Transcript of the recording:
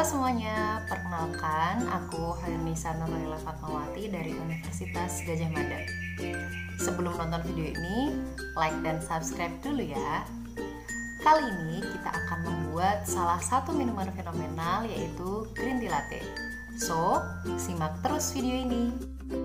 Halo semuanya, perkenalkan aku Hairnisa Nurlela Fatmawati dari Universitas Gadjah Mada. Sebelum nonton video ini, like dan subscribe dulu ya. Kali ini kita akan membuat salah satu minuman fenomenal yaitu green tea latte. So, simak terus video ini.